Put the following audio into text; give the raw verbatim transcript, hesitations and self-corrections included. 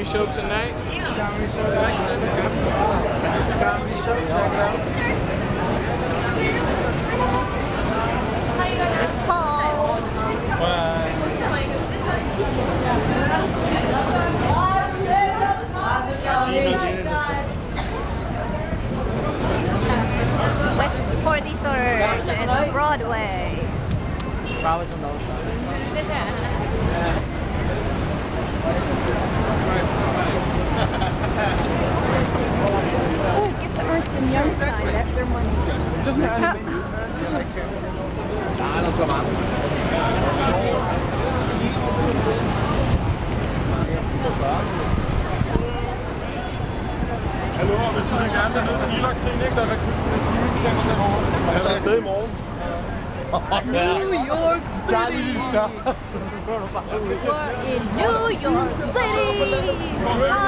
show tonight? Comedy show next time. Comedy show, check it out. There's Paul. Bye. West forty-third and Broadway. Probably on those side. Oh, get the Ernst and Young sign. That's their money. Doesn't have to be. Hallo, hvis du vil gerne dernede til Irak-krigen, ikke? Der er rekrutteringscenter derovre. Jeg tager afsted i morgen. New York Charlie City. lige større. We're in New York City.